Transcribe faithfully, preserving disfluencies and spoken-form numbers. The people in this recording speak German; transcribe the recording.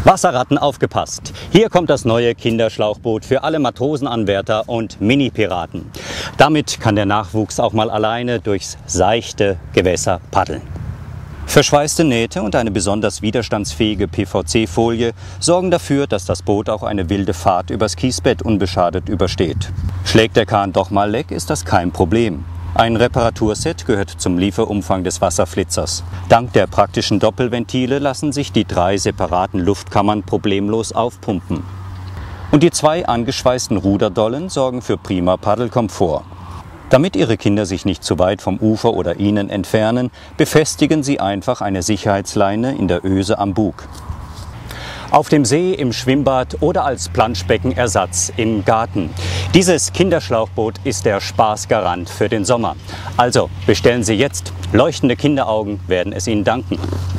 Wasserratten aufgepasst! Hier kommt das neue Kinderschlauchboot für alle Matrosenanwärter und Mini-Piraten. Damit kann der Nachwuchs auch mal alleine durchs seichte Gewässer paddeln. Verschweißte Nähte und eine besonders widerstandsfähige P V C-Folie sorgen dafür, dass das Boot auch eine wilde Fahrt übers Kiesbett unbeschadet übersteht. Schlägt der Kahn doch mal leck, ist das kein Problem. Ein Reparaturset gehört zum Lieferumfang des Wasserflitzers. Dank der praktischen Doppelventile lassen sich die drei separaten Luftkammern problemlos aufpumpen. Und die zwei angeschweißten Ruderdollen sorgen für prima Paddelkomfort. Damit Ihre Kinder sich nicht zu weit vom Ufer oder Ihnen entfernen, befestigen Sie einfach eine Sicherheitsleine in der Öse am Bug. Auf dem See, im Schwimmbad oder als Planschbeckenersatz im Garten. Dieses Kinderschlauchboot ist der Spaßgarant für den Sommer. Also bestellen Sie jetzt, leuchtende Kinderaugen werden es Ihnen danken.